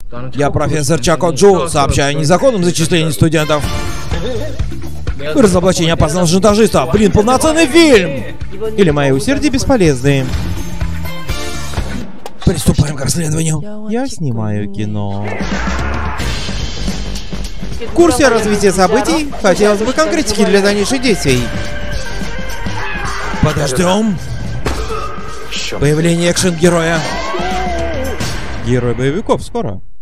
Я профессор Чако Джу, сообщаю о незаконном зачислении студентов. Разоблачение опасного шантажиста. Блин, полноценный фильм! Или мои усердия бесполезны. Приступаем к расследованию. Я снимаю кино. В курсе развития событий? Хотелось бы конкретики для дальнейших действий. Подождем. Появление экшен-героя. Герой боевиков скоро.